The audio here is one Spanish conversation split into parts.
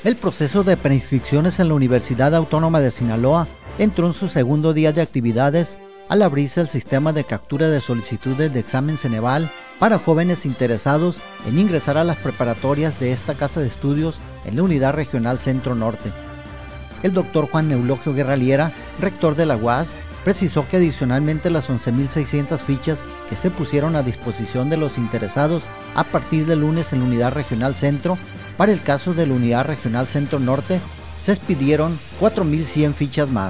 El proceso de preinscripciones en la Universidad Autónoma de Sinaloa entró en su segundo día de actividades al abrirse el sistema de captura de solicitudes de examen Ceneval para jóvenes interesados en ingresar a las preparatorias de esta casa de estudios en la Unidad Regional Centro Norte. El doctor Juan Eulogio Guerra Liera, rector de la UAS, precisó que adicionalmente las 11.600 fichas que se pusieron a disposición de los interesados a partir del lunes en la Unidad Regional Centro, para el caso de la Unidad Regional Centro Norte, se expidieron 4.100 fichas más.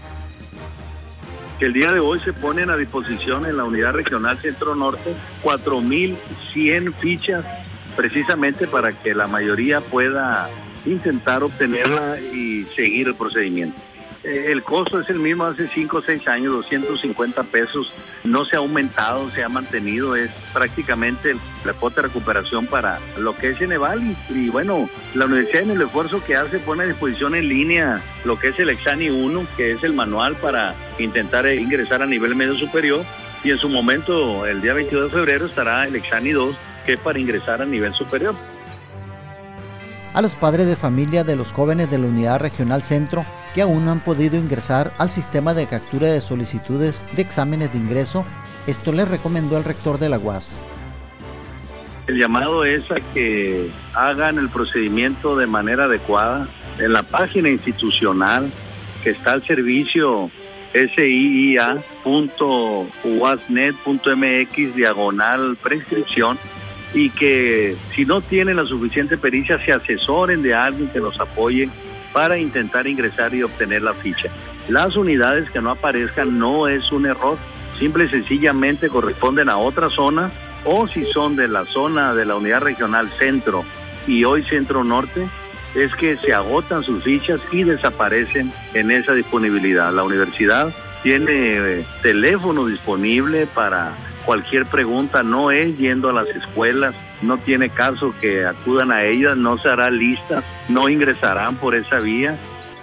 El día de hoy se ponen a disposición en la Unidad Regional Centro Norte 4.100 fichas, precisamente para que la mayoría pueda intentar obtenerla y seguir el procedimiento. El costo es el mismo hace 5 o 6 años, 250 pesos. No se ha aumentado, se ha mantenido. Es prácticamente la cuota de recuperación para lo que es Ceneval. Y bueno, la universidad en el esfuerzo que hace pone a disposición en línea lo que es el Exani 1, que es el manual para intentar ingresar a nivel medio superior. Y en su momento, el día 22 de febrero, estará el Exani 2, que es para ingresar a nivel superior. A los padres de familia de los jóvenes de la Unidad Regional Centro que aún no han podido ingresar al sistema de captura de solicitudes de exámenes de ingreso, esto les recomendó el rector de la UAS. El llamado es a que hagan el procedimiento de manera adecuada. En la página institucional que está al servicio siia.uasnet.mx/preinscripción, y que si no tienen la suficiente pericia se asesoren de alguien que los apoye para intentar ingresar y obtener la ficha. Las unidades que no aparezcan no es un error, simple y sencillamente corresponden a otra zona, o si son de la zona de la Unidad Regional Centro y hoy Centro Norte, es que se agotan sus fichas y desaparecen en esa disponibilidad. La universidad tiene teléfono disponible para cualquier pregunta, no es yendo a las escuelas, no tiene caso que acudan a ellas, no se hará lista, no ingresarán por esa vía.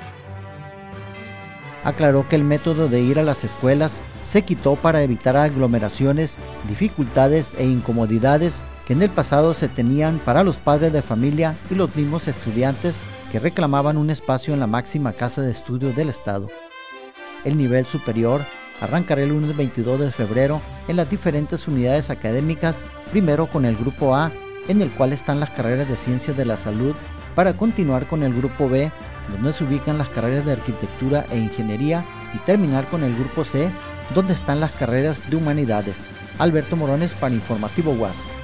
Aclaró que el método de ir a las escuelas se quitó para evitar aglomeraciones, dificultades e incomodidades que en el pasado se tenían para los padres de familia y los mismos estudiantes que reclamaban un espacio en la máxima casa de estudios del estado. El nivel superior arrancará el lunes 22 de febrero en las diferentes unidades académicas, primero con el Grupo A, en el cual están las carreras de Ciencias de la Salud, para continuar con el Grupo B, donde se ubican las carreras de Arquitectura e Ingeniería, y terminar con el Grupo C, donde están las carreras de Humanidades. Alberto Morones para Informativo UAS.